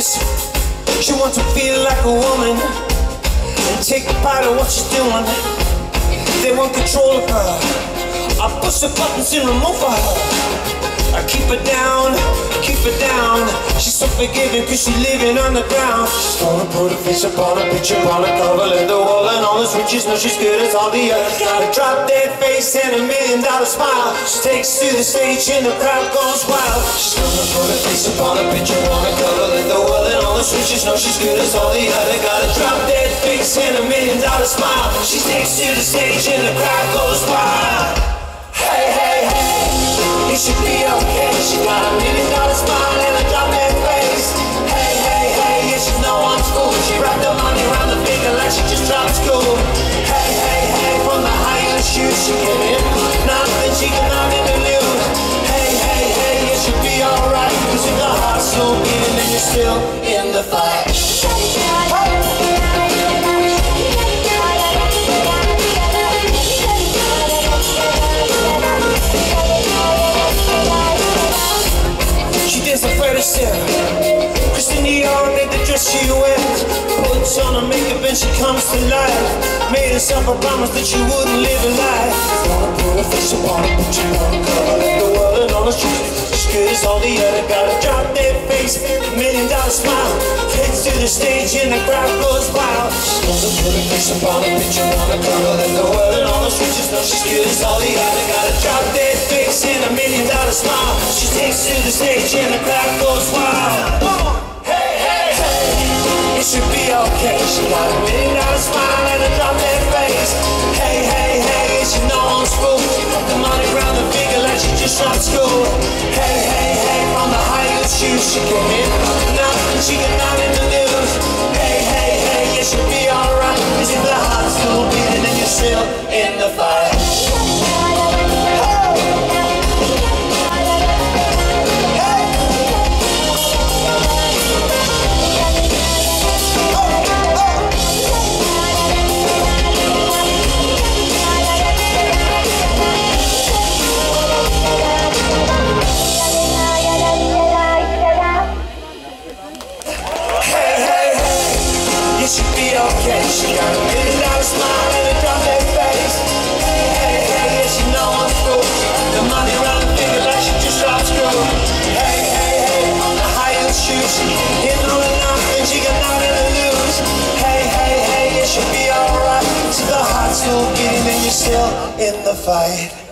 happiness. She wants to feel like a woman and take part of what she's doing. They want control of her. I push the buttons and remove her. I keep her down, keep her down. She's so forgiving cause she's living on the ground. She's gonna put her face up on a picture, on a cover, let the wall and all this riches. Know she's good as all the others. Got a drop dead face and $1 million smile. She takes to the stage and the crowd goes wild. She's gonna put her face up on a picture, on a cover, let the wall and all this riches. Know she's good as all the others. Got a drop dead face and $1 million smile. She takes to the stage and the crowd goes wild. Hey, hey, hey, it should be okay. She got $1 million smile and a drop dead face. Hey, hey, hey, yeah, she's no one's fool. She wrapped the money around the finger like she just dropped school. Hey, hey, hey, from the high-heel shoes she came in. Nothing she can not even lose. Hey, hey, hey, it should be alright. Cause if the heart's still beating then you're still in the fight. Christian Dior made the dress she wears, puts on her makeup and she comes to life. Made herself a promise that she wouldn't live a lie. Gonna put her face up on a picture, on a cover, let the world and all the streets. She's good as all the other, got a drop dead face, $1 million smile. Heads to the stage and the crowd goes wild. She's gonna put her face up on a picture, on a cover, let the world and all the streets. Know she's good as all the other, got a drop dead face and $1 million smile. She takes to the stage and the crowd goes wild. Hey, hey, hey, it should be okay. She got $1 million smile and a drop dead face. Hey, hey, hey, she no one's fool. She put the money around the finger like she just dropped school. Hey, hey, hey, from the high-heel shoes she came in. Nothing she can not in the news. Hey, hey, hey, it should be alright. Cause if the heart's still beating then you're still in the fight. It should be okay. She got $1 million smile and a drop dead face. Hey, hey, hey, yeah, she no one's fool. The money around the finger like she just dropped school. Hey, hey, hey, on the high-heel shoes. Hitting on nothing, she got nothing to lose. Hey, hey, hey, it should be alright. See the heart's still beating and you're still in the fight.